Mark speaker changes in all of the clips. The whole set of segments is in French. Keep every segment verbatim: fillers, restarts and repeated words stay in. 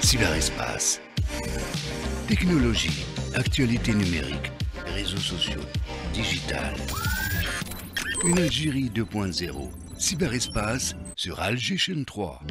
Speaker 1: Cyberespace. Technologie, actualité numérique, réseaux sociaux, digital. Une Algérie deux point zéro. Cyberespace sur Alger Chaîne trois.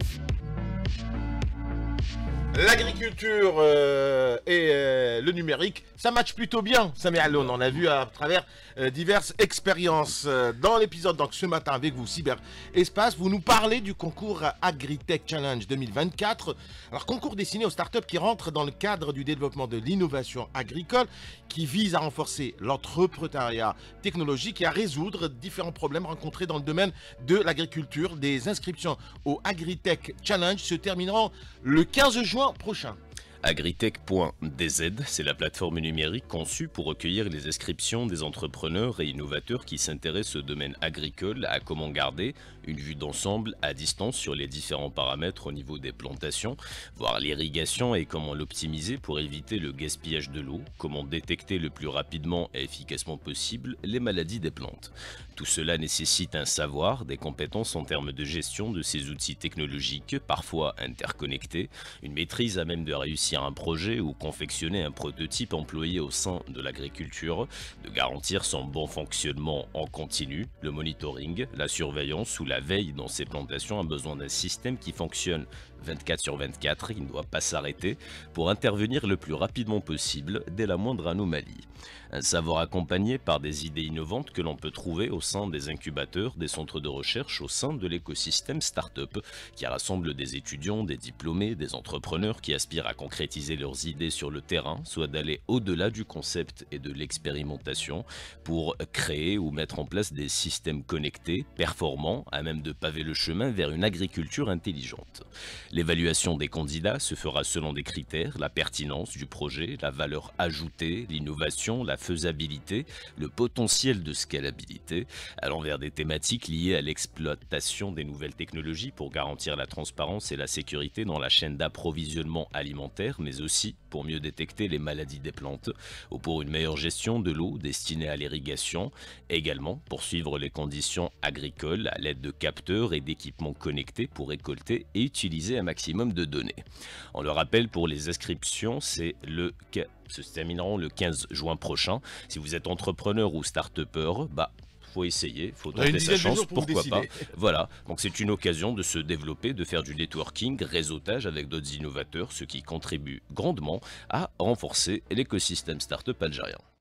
Speaker 2: L'agriculture euh, et euh, le numérique, ça match plutôt bien, Samir Alloune. On a vu à travers euh, diverses expériences euh, dans l'épisode. Donc ce matin avec vous, Cyberespace, vous nous parlez du concours AgriTech Challenge deux mille vingt-quatre. Alors concours destiné aux startups qui rentrent dans le cadre du développement de l'innovation agricole, qui vise à renforcer l'entrepreneuriat technologique et à résoudre différents problèmes rencontrés dans le domaine de l'agriculture. Des inscriptions au AgriTech Challenge se termineront le quinze juin prochain.
Speaker 3: Agritech point D Z, c'est la plateforme numérique conçue pour recueillir les inscriptions des entrepreneurs et innovateurs qui s'intéressent au domaine agricole, à comment garder une vue d'ensemble à distance sur les différents paramètres au niveau des plantations, voir l'irrigation et comment l'optimiser pour éviter le gaspillage de l'eau, comment détecter le plus rapidement et efficacement possible les maladies des plantes. Tout cela nécessite un savoir, des compétences en termes de gestion de ces outils technologiques, parfois interconnectés, une maîtrise à même de réussir un projet ou confectionner un prototype employé au sein de l'agriculture, de garantir son bon fonctionnement en continu, le monitoring, la surveillance ou la veille dans ces plantations a besoin d'un système qui fonctionne vingt-quatre sur vingt-quatre, il ne doit pas s'arrêter pour intervenir le plus rapidement possible dès la moindre anomalie. Un savoir accompagné par des idées innovantes que l'on peut trouver au sein des incubateurs, des centres de recherche, au sein de l'écosystème start-up qui rassemble des étudiants, des diplômés, des entrepreneurs qui aspirent à concrétiser leurs idées sur le terrain, soit d'aller au-delà du concept et de l'expérimentation pour créer ou mettre en place des systèmes connectés, performants, à même de paver le chemin vers une agriculture intelligente. L'évaluation des candidats se fera selon des critères, la pertinence du projet, la valeur ajoutée, l'innovation, la faisabilité, le potentiel de scalabilité, allant vers des thématiques liées à l'exploitation des nouvelles technologies pour garantir la transparence et la sécurité dans la chaîne d'approvisionnement alimentaire, mais aussi pour mieux détecter les maladies des plantes, ou pour une meilleure gestion de l'eau destinée à l'irrigation, également pour suivre les conditions agricoles à l'aide de capteurs et d'équipements connectés pour récolter et utiliser un maximum de données. On le rappelle, pour les inscriptions, c'est le se termineront le quinze juin prochain. Si vous êtes entrepreneur ou start-upper, bah faut essayer, faut tenter sa chance, pourquoi pas. Voilà, donc c'est une occasion de se développer, de faire du networking, réseautage avec d'autres innovateurs, ce qui contribue grandement à renforcer l'écosystème start-up algérien.